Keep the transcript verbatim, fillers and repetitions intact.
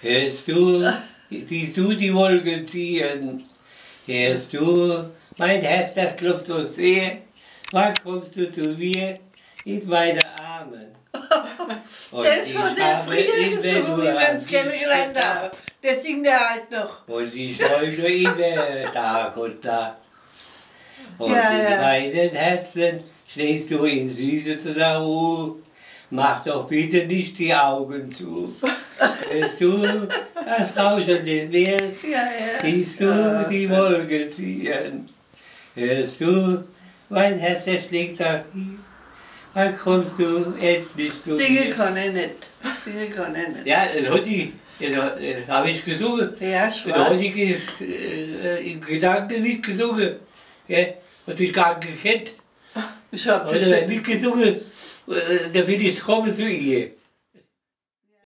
Hörst du, siehst du die Wolken ziehen? Hörst du, mein Herz, das klopft so sehr? Wann kommst du zu mir in meine Arme? Und Das ich hat der habe früher immer gesungen, nur wie wir an uns dich kennengelernt gedacht. haben. Der singt er halt noch. Und ich träume immer Tag und Tag. Und Ja, in ja. meinem Herzen schlägst du in süßes Ruhe. Mach doch bitte nicht die Augen zu. Hörst du das Rauschen des Meeres? Ja, ja. Siehst du Ja. die Wolken ziehen? Hörst du, mein Herz das schlägt auf dich? Wann kommst du endlich zu Singen mir? kann er nicht. Singen kann er nicht. Ja, das habe ich, das habe ich gesungen. Ja, ich Da habe weiß. ich äh, in Gedanken mitgesungen. Ja, natürlich gar nicht gekannt. Ich hab Oder das mitgesungen, äh, da bin ich gekommen zu ihr.